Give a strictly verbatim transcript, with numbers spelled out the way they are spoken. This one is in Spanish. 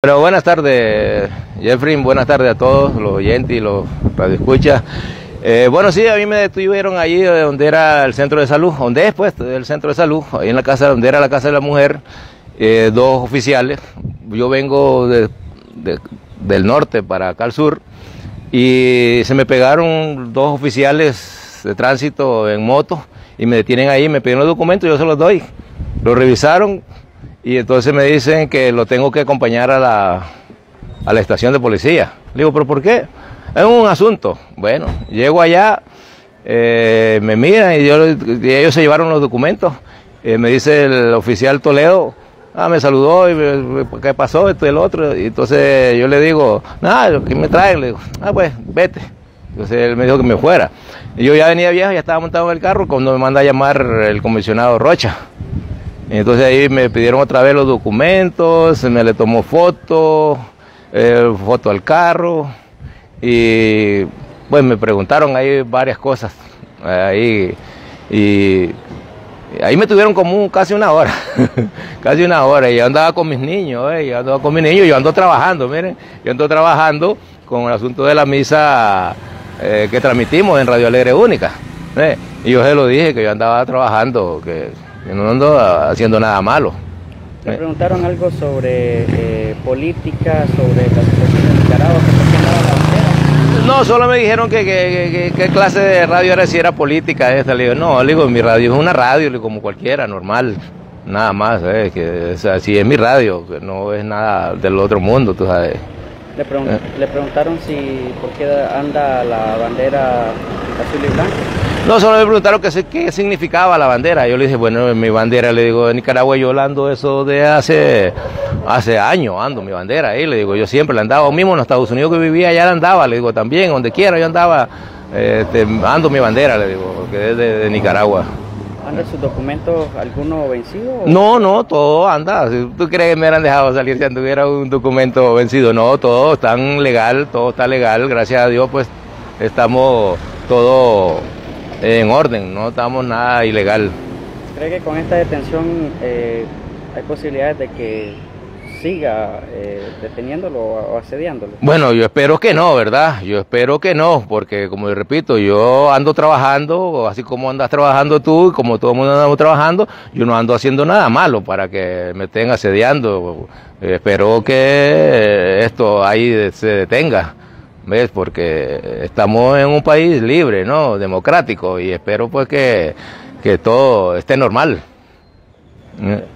Pero buenas tardes, Jeffrey, buenas tardes a todos los oyentes y los radioescuchas. Eh, bueno, sí, a mí me detuvieron allí donde era el centro de salud, donde es pues el centro de salud, ahí en la casa, donde era la casa de la mujer, eh, dos oficiales. Yo vengo de, de, del norte para acá al sur y se me pegaron dos oficiales de tránsito en moto y me detienen ahí, me piden los documentos, yo se los doy. Lo revisaron y entonces me dicen que lo tengo que acompañar a la, a la estación de policía. Le digo, ¿pero por qué? Es un asunto. Bueno, llego allá, eh, me miran y, yo, y ellos se llevaron los documentos. Eh, me dice el oficial Toledo, ah, me saludó, y me, ¿qué pasó? Esto y el otro. Y entonces yo le digo, nada, ¿qué me traen? Le digo, ah, pues, vete. Entonces él me dijo que me fuera. Y yo ya venía viejo, ya estaba montado en el carro cuando me manda a llamar el comisionado Rocha. Y entonces ahí me pidieron otra vez los documentos, me le tomó foto, eh, foto al carro. Y pues me preguntaron ahí varias cosas, ahí, y ahí me tuvieron como un, casi una hora, casi una hora, y yo andaba con mis niños, eh, yo andaba con mis niños, yo ando trabajando, miren, yo ando trabajando con el asunto de la misa eh, que transmitimos en Radio Alegre Única, eh, y yo se lo dije, que yo andaba trabajando, que yo no ando haciendo nada malo. ¿Le eh. preguntaron algo sobre eh, política, sobre la situación de Nicaragua, que por qué andaba la bandera? No, solo me dijeron que qué clase de radio era, si era política esta. Le digo, no, le digo, mi radio es una radio, le digo, como cualquiera, normal, nada más, eh, que o sea, si es mi radio, que no es nada del otro mundo, tú sabes. Le, pregun eh. le preguntaron si por qué anda la bandera azul y blanca. No, solo me preguntaron qué, qué significaba la bandera. Yo le dije, bueno, mi bandera, le digo, en Nicaragua yo la ando eso de hace, hace años, ando mi bandera ahí, le digo, yo siempre la andaba, mismo en los Estados Unidos que vivía, allá la andaba, le digo, también, donde quiera yo andaba, este, ando mi bandera, le digo, que es de, de Nicaragua. ¿Anda sus documentos alguno vencido? No, no, todo anda. Si tú crees que me hubieran dejado salir si anduviera un documento vencido, no, todo está legal, todo está legal, gracias a Dios, pues estamos todo en orden, no estamos nada ilegal. ¿Cree que con esta detención eh, hay posibilidades de que siga eh, deteniéndolo o asediándolo? Bueno, yo espero que no, ¿verdad? Yo espero que no, porque como yo repito, yo ando trabajando, así como andas trabajando tú, y como todo el mundo andamos trabajando, yo no ando haciendo nada malo para que me estén asediando. Eh, espero que esto ahí se detenga. ¿Ves? Porque estamos en un país libre, ¿no? Democrático, y espero pues que, que todo esté normal.